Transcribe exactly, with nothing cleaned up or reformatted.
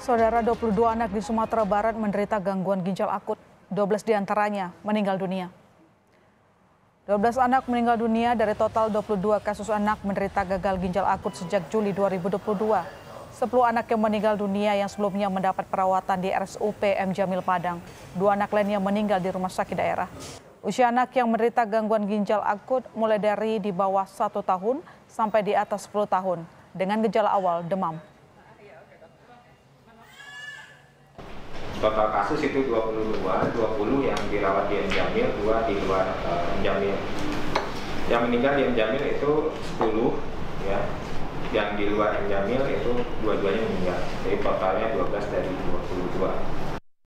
Saudara, dua puluh dua anak di Sumatera Barat menderita gangguan ginjal akut. dua belas diantaranya meninggal dunia. dua belas anak meninggal dunia dari total dua puluh dua kasus anak menderita gagal ginjal akut sejak Juli dua ribu dua puluh dua. sepuluh anak yang meninggal dunia yang sebelumnya mendapat perawatan di R S U P M Jamil Padang. Dua anak lainnya meninggal di rumah sakit daerah. Usia anak yang menderita gangguan ginjal akut mulai dari di bawah satu tahun sampai di atas sepuluh tahun dengan gejala awal demam. Total kasus itu dua puluh dua, dua puluh yang dirawat di M Jamil, dua di luar uh, M Jamil. Yang meninggal di M Jamil itu sepuluh, ya. Yang di luar M Jamil itu dua-duanya meninggal. Jadi totalnya dua belas dari dua puluh dua.